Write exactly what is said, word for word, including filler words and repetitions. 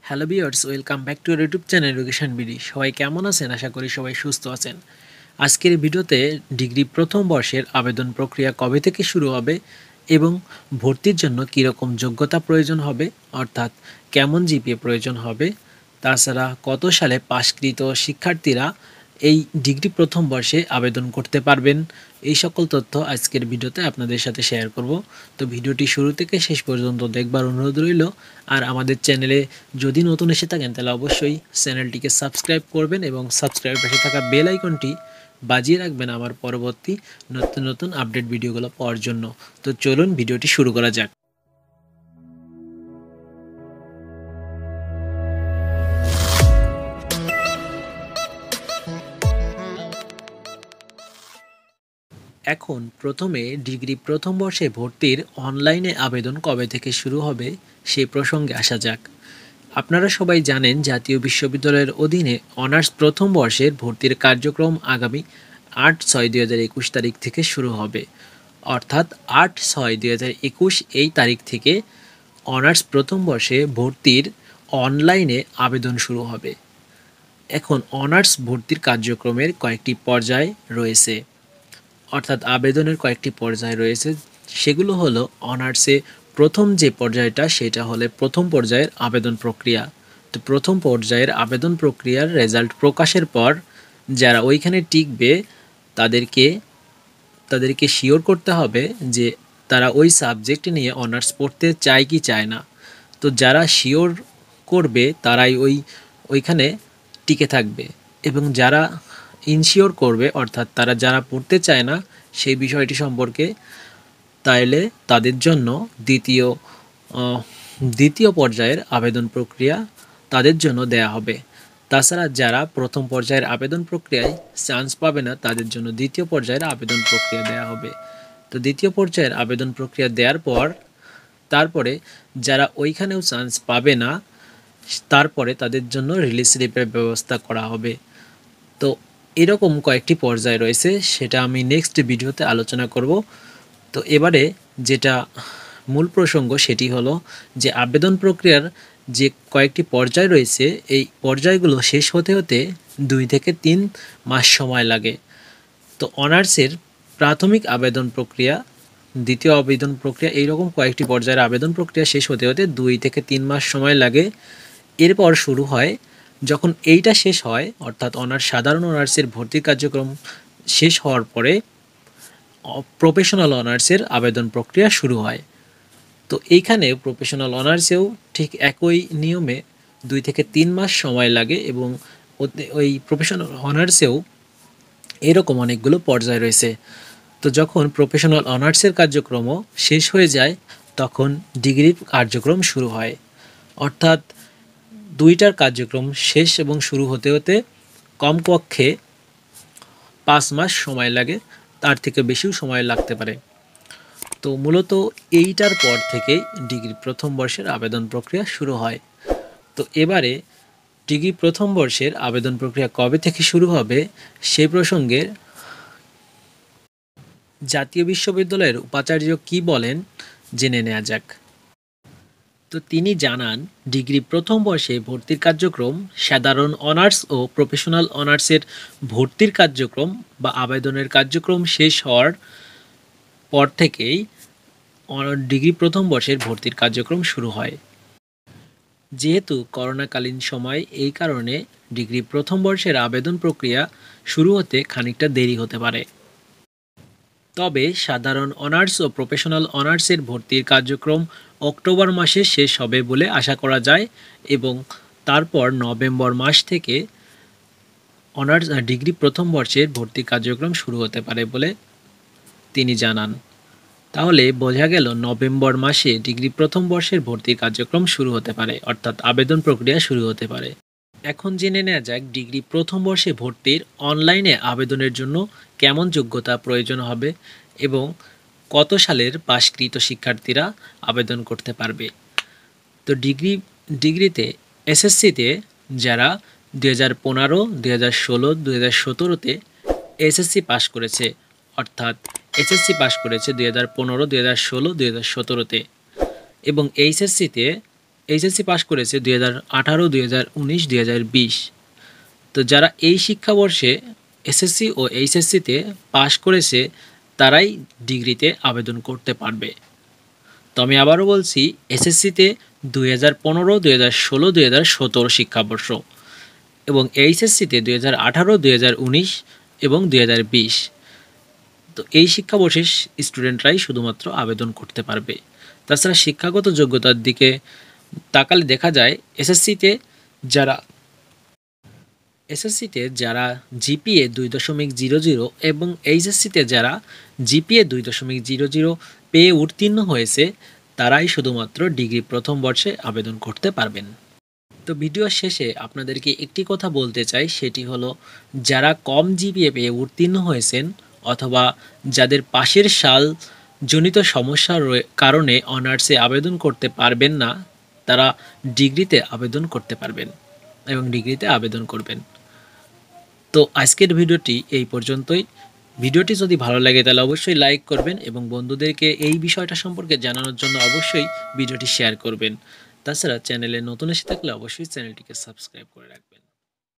Hello viewers, welcome back to YouTube channel education BD. সবাই কেমন আছেন? আশা করি সবাই সুস্থ আছেন। আজকের ভিডিওতে ডিগ্রি প্রথম বর্ষের আবেদন প্রক্রিয়া কবে থেকে শুরু হবে এবং ভর্তির জন্য কীরকম যোগ্যতা প্রয়োজন হবে, অর্থাৎ কেমন জিপিএ প্রয়োজন হবে, তাছাড়া কত সালে পাশকৃত শিক্ষার্থীরা এই ডিগ্রি প্রথম বর্ষে আবেদন করতে পারবেন, এই সকল তথ্য আজকের ভিডিওতে আপনাদের সাথে শেয়ার করব। তো ভিডিওটি শুরু থেকে শেষ পর্যন্ত দেখবার অনুরোধ রইল। আর আমাদের চ্যানেলে যদি নতুন এসে থাকেন তাহলে অবশ্যই চ্যানেলটিকে সাবস্ক্রাইব করবেন এবং সাবস্ক্রাইব পাশে থাকা বেল আইকনটি বাজিয়ে রাখবেন আমার পরবর্তী নতুন নতুন আপডেট ভিডিওগুলো পাওয়ার জন্য। তো চলুন ভিডিওটি শুরু করা যাক। এখন প্রথমে ডিগ্রি প্রথম বর্ষে ভর্তির অনলাইনে আবেদন কবে থেকে শুরু হবে সেই প্রসঙ্গে আসা যাক। আপনারা সবাই জানেন জাতীয় বিশ্ববিদ্যালয়ের অধীনে অনার্স প্রথম বর্ষের ভর্তির কার্যক্রম আগামী আট ছয় দুই হাজার একুশ তারিখ থেকে শুরু হবে। অর্থাৎ আট ছয় দুই হাজার একুশ এই তারিখ থেকে অনার্স প্রথম বর্ষে ভর্তির অনলাইনে আবেদন শুরু হবে। এখন অনার্স ভর্তির কার্যক্রমের কয়েকটি পর্যায় রয়েছে, অর্থাৎ আবেদনের কয়েকটি পর্যায় রয়েছে। সেগুলো হলো অনার্সে প্রথম যে পর্যায়টা সেটা হলে প্রথম পর্যায়ের আবেদন প্রক্রিয়া। তো প্রথম পর্যায়ের আবেদন প্রক্রিয়ার রেজাল্ট প্রকাশের পর যারা ওইখানে টিকবে তাদেরকে তাদেরকে শিওর করতে হবে যে তারা ওই সাবজেক্ট নিয়ে অনার্স পড়তে চায় কি চায় না। তো যারা শিওর করবে তারাই ওই ওইখানে টিকে থাকবে, এবং যারা ইনশিওর করবে অর্থাৎ তারা যারা পড়তে চায় না সেই বিষয়টি সম্পর্কে, তাইলে তাদের জন্য দ্বিতীয় দ্বিতীয় পর্যায়ের আবেদন প্রক্রিয়া তাদের জন্য দেয়া হবে। তাছাড়া যারা প্রথম পর্যায়ের আবেদন প্রক্রিয়ায় চান্স পাবে না তাদের জন্য দ্বিতীয় পর্যায়ের আবেদন প্রক্রিয়া দেয়া হবে। তো দ্বিতীয় পর্যায়ের আবেদন প্রক্রিয়া দেওয়ার পর তারপরে যারা ওইখানেও চান্স পাবে না তারপরে তাদের জন্য রিলিজ স্লিপের ব্যবস্থা করা হবে। তো এরকম কয়েকটি পর্যায় রয়েছে, সেটা আমি নেক্সট ভিডিওতে আলোচনা করব। তো এবারে যেটা মূল প্রসঙ্গ সেটি হলো যে আবেদন প্রক্রিয়ার যে কয়েকটি পর্যায় রয়েছে এই পর্যায়গুলো শেষ হতে হতে দুই থেকে তিন মাস সময় লাগে। তো অনার্সের প্রাথমিক আবেদন প্রক্রিয়া, দ্বিতীয় আবেদন প্রক্রিয়া, এইরকম কয়েকটি পর্যায়ের আবেদন প্রক্রিয়া শেষ হতে হতে দুই থেকে তিন মাস সময় লাগে। এরপর শুরু হয়, যখন এইটা শেষ হয় অর্থাৎ অনার্স সাধারণ অনার্সের ভর্তি কার্যক্রম শেষ হওয়ার পরে প্রফেশনাল অনার্সের আবেদন প্রক্রিয়া শুরু হয়। তো এইখানে প্রফেশনাল অনার্সেও ঠিক একই নিয়মে দুই থেকে তিন মাস সময় লাগে, এবং ওই প্রফেশনাল অনার্সেও এরকম অনেকগুলো পর্যায় রয়েছে। তো যখন প্রফেশনাল অনার্সের কার্যক্রমও শেষ হয়ে যায় তখন ডিগ্রির কার্যক্রম শুরু হয়। অর্থাৎ দুইটার কার্যক্রম শেষ এবং শুরু হতে হতে কমপক্ষে পাঁচ মাস সময় লাগে, তার থেকে বেশিও সময় লাগতে পারে। তো মূলত এইটার পর থেকে ডিগ্রি প্রথম বর্ষের আবেদন প্রক্রিয়া শুরু হয়। তো এবারে ডিগ্রি প্রথম বর্ষের আবেদন প্রক্রিয়া কবে থেকে শুরু হবে সেই প্রসঙ্গে জাতীয় বিশ্ববিদ্যালয়ের উপাচার্য কি বলেন জেনে নেওয়া যাক। তো তিনি জানান, ডিগ্রি প্রথম বর্ষে ভর্তির কার্যক্রম সাধারণ অনার্স ও প্রফেশনাল অনার্সের ভর্তির কার্যক্রম বা আবেদনের কার্যক্রম শেষ হওয়ার পর থেকেই ডিগ্রি প্রথম বর্ষের ভর্তির কার্যক্রম শুরু হয়। যেহেতু করোনাকালীন সময়, এই কারণে ডিগ্রি প্রথম বর্ষের আবেদন প্রক্রিয়া শুরু হতে খানিকটা দেরি হতে পারে। তবে সাধারণ অনার্স ও প্রফেশনাল অনার্সের ভর্তির কার্যক্রম অক্টোবর মাসে শেষ হবে বলে আশা করা যায়, এবং তারপর নভেম্বর মাস থেকে অনার্স ডিগ্রি প্রথম বর্ষের ভর্তি কার্যক্রম শুরু হতে পারে বলে তিনি জানান। তাহলে বোঝা গেল নভেম্বর মাসে ডিগ্রি প্রথম বর্ষের ভর্তি কার্যক্রম শুরু হতে পারে, অর্থাৎ আবেদন প্রক্রিয়া শুরু হতে পারে। এখন জেনে নেওয়া যাক ডিগ্রি প্রথম বর্ষে ভর্তির অনলাইনে আবেদনের জন্য কেমন যোগ্যতা প্রয়োজন হবে এবং কত সালের পাশকৃত শিক্ষার্থীরা আবেদন করতে পারবে। তো ডিগ্রি ডিগ্রিতে এসএসসিতে যারা দুই হাজার পনেরো দুই হাজার ষোলো দুই হাজার সতেরোতে এসএসসি পাস করেছে, অর্থাৎ এসএসসি পাস করেছে দুই হাজার পনেরো দুই হাজার ষোলো দুই হাজার সতেরোতে, এবং এইচএসসিতে এইচএসসি পাস করেছে দুই হাজার আঠারো দুই হাজার উনিশ দুই হাজার বিশ। তো যারা এই শিক্ষাবর্ষে এসএসসি ও এইচএসসিতে পাস করেছে তারাই ডিগ্রিতে আবেদন করতে পারবে। তো আমি আবারও বলছি, এসএসসিতে দুই হাজার পনেরো দুই হাজার ষোলো দুই হাজার সতেরো শিক্ষাবর্ষ এবং এইচএসসিতে দুই হাজার আঠারো দুই হাজার উনিশ এবং দুই হাজার বিশ। তো এই শিক্ষাবর্ষের স্টুডেন্টরাই শুধুমাত্র আবেদন করতে পারবে। তাছাড়া শিক্ষাগত যোগ্যতার দিকে তাকালে দেখা যায় এসএসসিতে যারা এসএসসিতে যারা জিপিএ দুই দশমিক জিরো জিরো এবং এইচএসসিতে যারা জিপিএ দুই দশমিক জিরো জিরো পেয়ে উত্তীর্ণ হয়েছে তারাই শুধুমাত্র ডিগ্রি প্রথম বর্ষে আবেদন করতে পারবেন। তো ভিডিওর শেষে আপনাদেরকে একটি কথা বলতে চাই, সেটি হলো যারা কম জিপিএ পেয়ে উত্তীর্ণ হয়েছেন অথবা যাদের পাশের সাল জনিত সমস্যার কারণে অনার্সে আবেদন করতে পারবেন না, তারা ডিগ্রিতে আবেদন করতে পারবেন এবং ডিগ্রিতে আবেদন করবেন। তো আজকের ভিডিওটি এই পর্যন্তই। ভিডিওটি যদি ভালো লাগে তাহলে অবশ্যই লাইক করবেন এবং বন্ধুদেরকে এই বিষয়টা সম্পর্কে জানানোর জন্য অবশ্যই ভিডিওটি শেয়ার করবেন। তাছাড়া চ্যানেলে নতুন এসে থাকলে অবশ্যই চ্যানেলটিকে সাবস্ক্রাইব করে রাখবেন।